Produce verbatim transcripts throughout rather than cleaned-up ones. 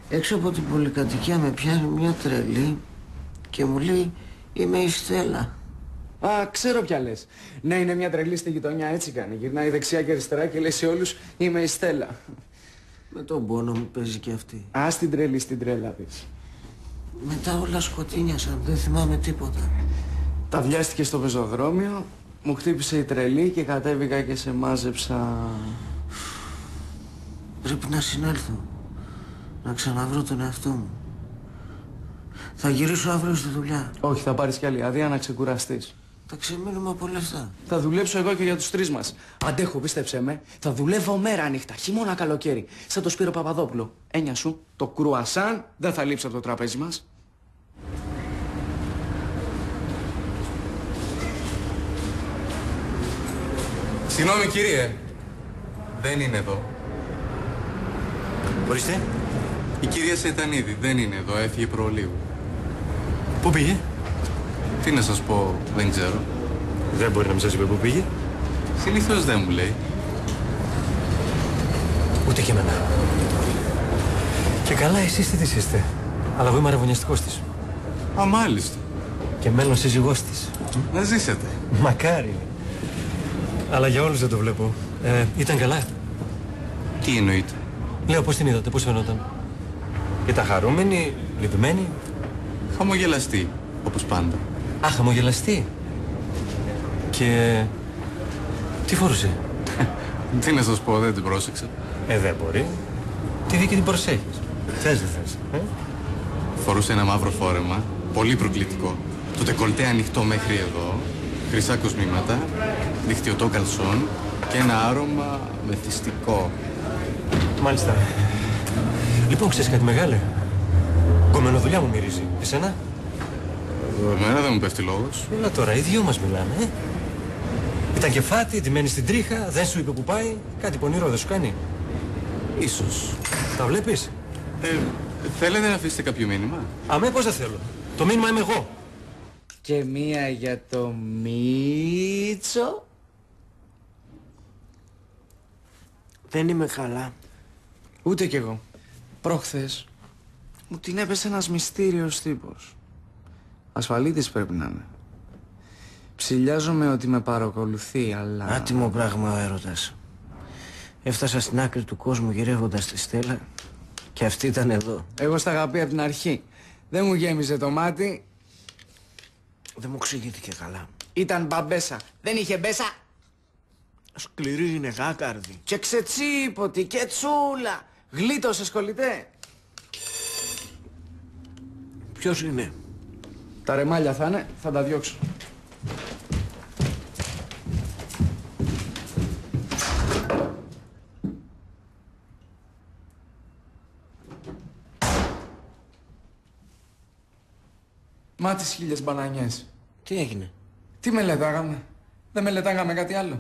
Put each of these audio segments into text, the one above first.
Έξω από την πολυκατοικία με πιάνει μια τρελή και μου λέει είμαι η Στέλλα. Α, ξέρω ποια λες. Ναι, είναι μια τρελή στη γειτονιά, έτσι κάνει. Γυρνάει δεξιά και αριστερά και λέει σε όλους είμαι η Στέλλα. Με τον πόνο μου παίζει και αυτή. Α, στην τρελή, στην τρέλα πεις. Μετά όλα σκοτίνιασαν, δεν θυμάμαι τίποτα. Τα βιάστηκε στο πεζοδρόμιο, μου χτύπησε η τρελή και κατέβηκα και σε μάζεψα. Πρέπει να συνέλθω. Να ξαναβρω τον εαυτό μου. Θα γυρίσω αύριο στη δουλειά. Όχι, θα πάρεις κι άλλη άδεια να ξεκουραστείς. Θα ξεμείνουμε από λεφτά. Θα δουλέψω εγώ και για τους τρεις μας. Αντέχω, πίστεψέ με. Θα δουλεύω μέρα νύχτα, χειμώνα καλοκαίρι. Σαν το Σπύρο Παπαδόπουλο. Έννοια σου, το κρουασάν δεν θα λείψει από το τραπέζι μας. Συγγνώμη κύριε, δεν είναι εδώ. Ορίστε. Η κυρία Σεϊτανίδη δεν είναι εδώ, έφυγε προλίγου. Πού πήγε? Τι να σας πω, δεν ξέρω. Δεν μπορεί να μην σας είπε πού πήγε. Συνήθως δεν μου λέει. Ούτε και εμένα. Και καλά εσείς τι της είστε. Αλλά εγώ είμαι αραβωνιαστικός της. Α, μάλιστα. Και μέλλον σύζυγός της. Να ζήσετε. Μακάρι. Αλλά για όλους δεν το βλέπω. Ε, ήταν καλά. Τι εννοείται? Λέω πώς την είδατε, πώς φαινόταν. Ήταν χαρούμενη, λυπημένη. Χαμογελαστή, όπως πάντα. Α, χαμογελαστή. Και... τι φορούσε? Τι να σας πω, δεν την πρόσεξα. Ε, δεν μπορεί. Τη δίκη την προσέχεις. Θες, δεν θες. Ε? Φορούσε ένα μαύρο φόρεμα, πολύ προκλητικό. Το τεκολτέ ανοιχτό μέχρι εδώ, χρυσά κοσμήματα, δικτυωτό καλσόν και ένα άρωμα μεθυστικό. Μάλιστα. Λοιπόν, ξέρεις κάτι μεγάλε. Κομμενοδουλειά μου μυρίζει. Εσένα? Εμένα δεν μου πέφτει λόγος. Έλα τώρα, οι δυο μας μιλάμε, ε. Ήταν κεφάτη, ντυμένη στην τρίχα, δεν σου είπε που πάει. Κάτι πονηρό δεν σου κάνει? Ίσως. Τα βλέπεις? Ε, θέλετε να αφήσετε κάποιο μήνυμα? Αμέ, πώς δεν θέλω. Το μήνυμα είμαι εγώ. Και μία για το Μίτσο. Δεν είμαι καλά. Ούτε κι εγώ. Προχθές μου την έπεσε ένας μυστήριος τύπος. Ασφαλίτης πρέπει να είναι. Ψηλιάζομαι ότι με παρακολουθεί, αλλά... Άτιμο πράγμα ο έρωτας. Έφτασα στην άκρη του κόσμου γυρεύοντας τη Στέλλα και αυτή ήταν εδώ. Εγώ στα αγαπή από την αρχή. Δεν μου γέμιζε το μάτι. Δεν μου εξηγήθηκε καλά. Ήταν μπαμπέσα. Δεν είχε μπέσα. Σκληρή είναι, γάκαρδη. Και ξετσίποτη και τσούλα. Γλίτωσε σκολιτέ. Ποιος είναι? Τα ρεμάλια θα είναι, θα τα διώξω. Μα τις χίλιες μπανανιές. Τι έγινε? Τι μελετάγαμε? Δεν μελετάγαμε κάτι άλλο?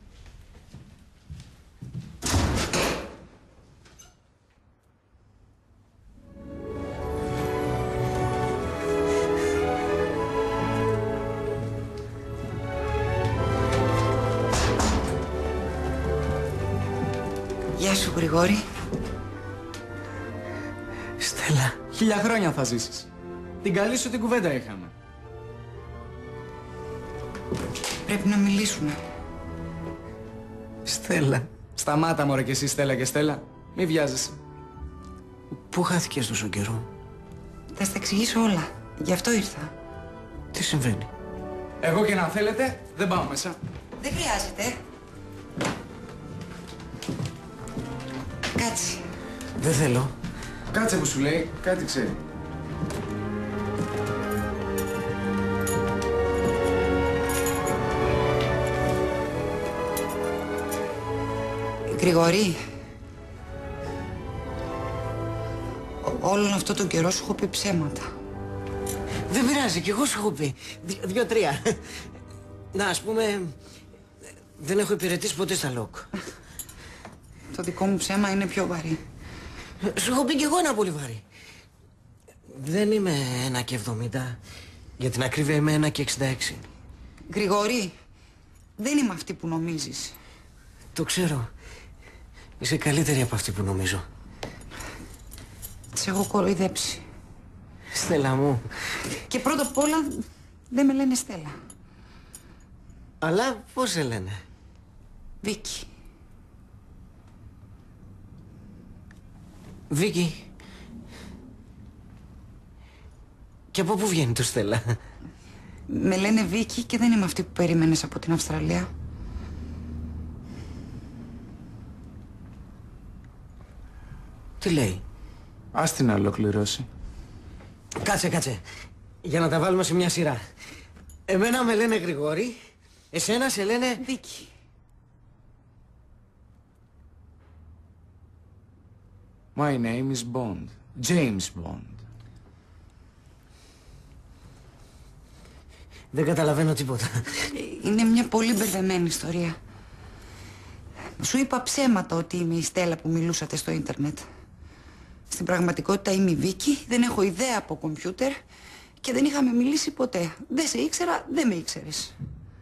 Γεια σου, Γρηγόρη. Στέλλα. Χίλια χρόνια θα ζήσεις. Την καλή σου την κουβέντα είχαμε. Πρέπει να μιλήσουμε. Στέλλα. Σταμάτα μωρέ κι εσύ Στέλλα και Στέλλα. Μη βιάζεσαι. Πού χάθηκες τόσο καιρό? Θα στα εξηγήσω όλα. Γι' αυτό ήρθα. Τι συμβαίνει? Εγώ και να θέλετε δεν πάω μέσα. Δεν χρειάζεται. Κάτσε. Δεν θέλω. Κάτσε που σου λέει, κάτι ξέρει. Γρηγόρη, όλον αυτό τον καιρό σου έχω πει ψέματα. Δεν πειράζει, κι εγώ σου έχω πει. Δύο-τρία. Να, ας πούμε, δεν έχω υπηρετήσει ποτέ στα ΛΟΚ. Το δικό μου ψέμα είναι πιο βαρύ. Σου έχω πει κι εγώ ένα πολύ βαρύ. Δεν είμαι ένα και εβδομήντα. Για την ακρίβεια είμαι ένα και εξήντα έξι. Γρηγόρη, δεν είμαι αυτή που νομίζεις. Το ξέρω. Είσαι καλύτερη από αυτή που νομίζω. Τις έχω κοροϊδέψει. Στέλλα μου. Και πρώτα απ' όλα δεν με λένε Στέλλα. Αλλά πώς σε λένε? Βίκη. Βίκη. Και από πού βγαίνει το Στέλλα? Με λένε Βίκη και δεν είμαι αυτή που περίμενες από την Αυστραλία. Τι λέει? Ας την ολοκληρώσει. Κάτσε, κάτσε. Για να τα βάλουμε σε μια σειρά. Εμένα με λένε Γρηγόρη, εσένα σε λένε... Βίκη. My name is Bond. James Bond. Δεν καταλαβαίνω τίποτα. Είναι μια πολύ μπερδεμένη ιστορία. Σου είπα ψέματα ότι είμαι η Στέλλα που μιλούσατε στο ίντερνετ. Στην πραγματικότητα είμαι η Βίκη, δεν έχω ιδέα από κομπιούτερ και δεν είχαμε μιλήσει ποτέ. Δεν σε ήξερα, δεν με ήξερες.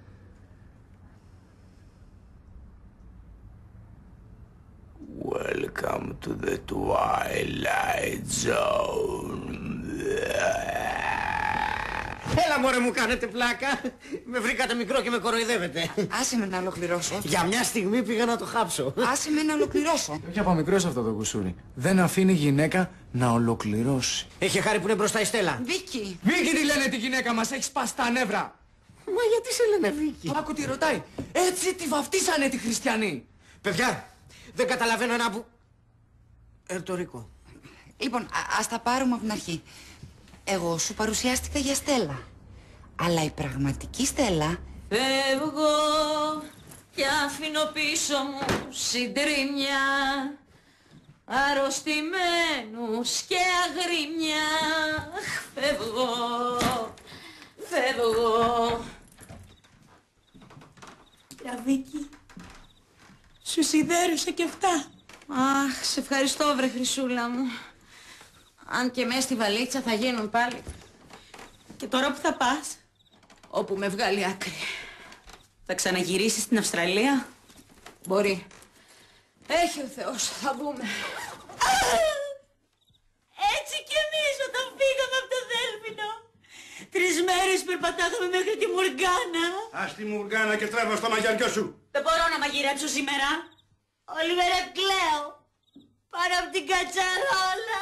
Welcome to the Twilight Zone. Έλα μωρέ, μου κάνετε πλάκα. Με βρήκατε μικρό και με κοροϊδεύετε. Άσε με να ολοκληρώσω. Για μια στιγμή πήγα να το χάψω. Άσε με να ολοκληρώσω. Όχι από μικρός αυτό το κουσούρι. Δεν αφήνει γυναίκα να ολοκληρώσει. Έχει χάρη που είναι μπροστά η Στέλλα. Βίκη! Βίκη τι λένε τη γυναίκα μας, έχει σπάσει τα νεύρα. Μα γιατί σε λένε Βίκη? Άκου τι ρωτάει. Έτσι τη βαφτίσανε τη χριστιανοί. Παιδιά, δεν καταλαβαίνω ένα που... Ερτορικό. Λοιπόν, α, ας τα πάρουμε από την αρχή. Εγώ σου παρουσιάστηκα για Στέλλα. Αλλά η πραγματική Στέλλα... Φεύγω και αφήνω πίσω μου συντρίμια αρρωστημένους και αγρίμια. Φεύγω, φεύγω. Για Βίκη, σου σιδέρωσα και αυτά. Αχ, σε ευχαριστώ βρε Χρυσούλα μου. Αν και μέσα στη βαλίτσα θα γίνουν πάλι. Και τώρα που θα πας? Όπου με βγάλει άκρη. Θα ξαναγυρίσεις στην Αυστραλία? Μπορεί. Έχει ο Θεός, θα δούμε. Έτσι κι εμείς όταν φύγαμε από το Δέλφινο. Τρεις μέρες περπατάγαμε μέχρι τη Μουργάνα. Ας τη Μουργάνα και τρέβω στο μαγειριό σου. Δεν μπορώ να μαγειρέψω σήμερα. Όλη μέρα κλαίω. Πάνω από την κατσαρόλα.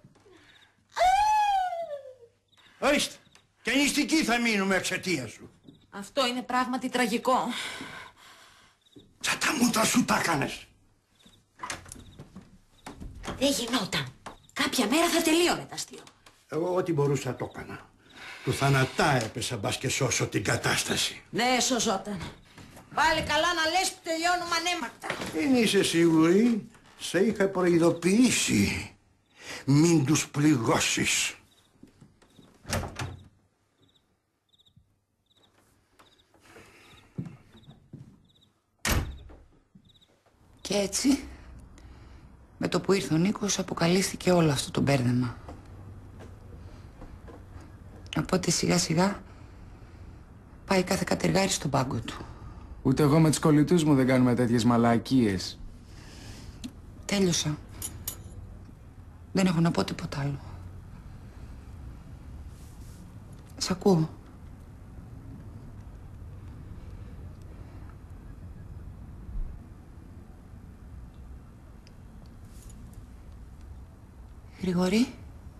Ορίστε. Και νηστικοί θα μείνουμε εξαιτίας σου. Αυτό είναι πράγματι τραγικό. Σαν τα μούτρα σου τα έκανες. Δεν γινόταν. Κάποια μέρα θα τελείωνε το αστείο. Εγώ ό,τι μπορούσα το έκανα. Του θανατά έπεσα μπας και σώσω την κατάσταση. Δεν σωζόταν. Πάλι καλά να λες που τελειώνουμε ανέμακτα. Δεν είσαι σίγουρη? Σε είχα προειδοποιήσει. Μην τους πληγώσεις. Και έτσι, με το που ήρθε ο Νίκος, αποκαλύφθηκε όλο αυτό το μπέρδεμα. Οπότε σιγά σιγά πάει κάθε κατεργάρι στον πάγκο του. Ούτε εγώ με τους κολλητούς μου δεν κάνουμε τέτοιες μαλακίες. Τέλειωσα. Δεν έχω να πω τίποτα άλλο. Σ' ακούω. Γρηγόρη.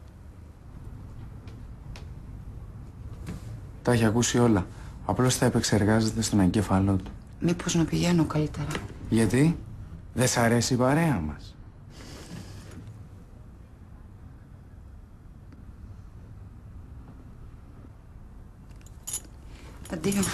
Τα έχει ακούσει όλα. Απλώς τα επεξεργάζεται στον εγκέφαλό του. Μήπως να πηγαίνω καλύτερα? Γιατί? Δεν σ' αρέσει η παρέα μας? Αντίο.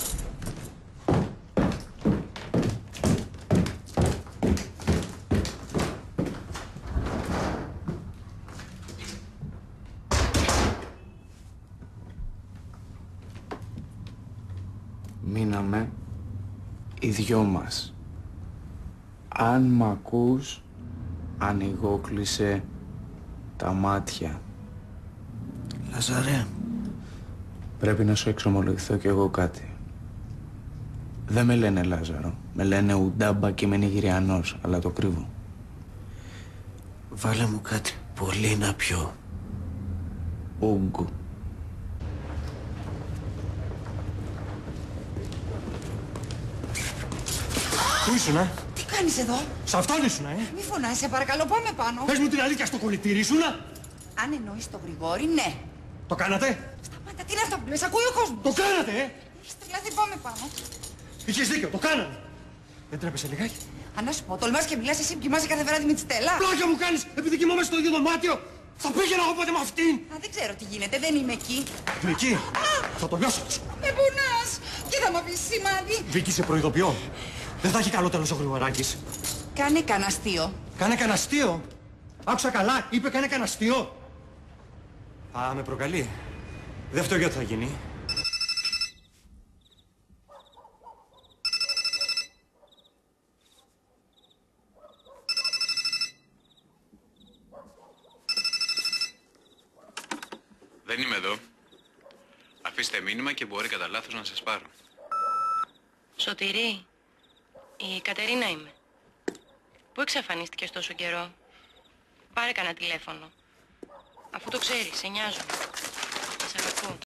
Μείναμε οι δυο μας. Αν μ' ακούς, ανοιγόκλεισε τα μάτια. Λαζαρέ. Πρέπει να σου εξομολογηθώ κι εγώ κάτι. Δεν με λένε Λάζαρο. Με λένε Ουντάμπα και είμαι Νιγηριανός, αλλά το κρύβω. Βάλε μου κάτι. Πολύ να πιω. Ούγκου. Πού ήσουνα? Τι κάνεις εδώ? Σ' αυτόν ήσουνα, ε! Μη φωνάζεις, σε παρακαλώ, πάμε πάνω. Πες μου την αλήθεια, στο κολλητήρι ήσουνα! Αν εννοείς το Γρηγόρη, ναι. Το κάνατε! Σταμάτα, τι είναι αυτά που λες, ακούει ο κόσμος. Το κάνατε, ε! Έχεις τρελαθεί, πάμε πάνω. Είχες δίκιο, το κάνανε! Δεν τρέπεσαι λιγάκι? Αν να σου πω, τολμάς και μιλάς εσύ που κοιμάσαι κάθε βράδυ με τη Στέλλα. Πλάκια μου κάνεις επειδή κοιμόμαι στο ίδιο δωμάτιο! Θα πήγαινα εγώ πότε με αυτήν! Α, δεν ξέρω τι γίνεται, δεν είμαι εκεί. Βίκυ, θα το λιώσω! Με πονάς και θα μου αφήσεις σημάδι. Βίκυ, σε προειδοποιώ. Δεν θα έχει καλό τέλος ο Γρηγοράκης. Κάνε κανένα αστείο. Κάνε κανένα αστείο! Άκουσα καλά, είπε κάνε κανένα αστείο! Α, με προκαλεί. Δεν φταίω γιατί θα γίνει. Δεν είμαι εδώ. Αφήστε μήνυμα και μπορεί κατά λάθος να σας πάρω. Σωτηρή, η Κατερίνα είμαι. Πού εξαφανίστηκες τόσο καιρό? Πάρε κανένα τηλέφωνο. Αφού το ξέρεις, σε νοιάζομαι. Σε αγαπώ.